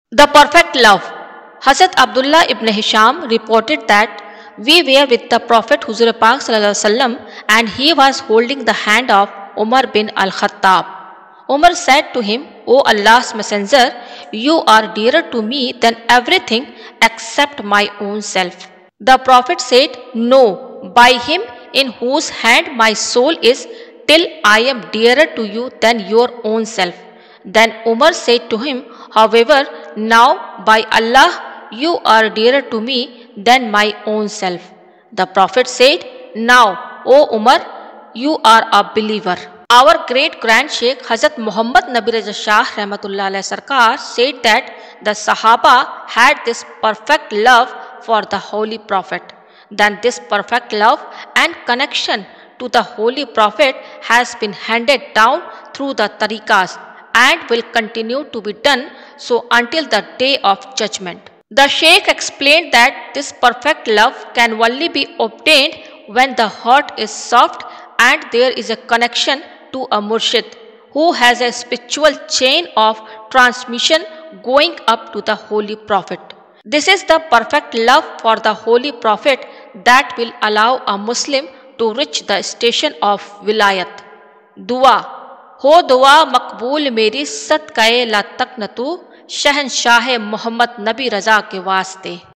The perfect love. Hazrat Abdullah ibn Hisham reported that we were with the Prophet Huzur Pak Sallallahu Alaihi Wasallam and he was holding the hand of Umar bin Al-Khattab. Umar said to him, O Allah's Messenger, you are dearer to me than everything except my own self. The Prophet said, No, by him in whose hand my soul is, till I am dearer to you than your own self. Then Umar said to him, However, now by Allah you are dearer to me than my own self. The Prophet said, Now, O Umar, you are a believer. Our great grand Sheikh Hazrat Muhammad Nabi Raja Shah Rahmatullah Alayhi Sarkar said that the Sahaba had this perfect love for the Holy Prophet. Then this perfect love and connection to the Holy Prophet has been handed down through the tariqas and will continue to be done so until the day of judgment. The Sheikh explained that this perfect love can only be obtained when the heart is soft and there is a connection to a murshid who has a spiritual chain of transmission going up to the Holy Prophet. This is the perfect love for the Holy Prophet that will allow a Muslim to reach the station of wilayat. Dua. हो दुआ मकबूल मेरी सदक़े ला तक न तू शहनशाह मोहम्मद नबी रज़ा के वास्ते।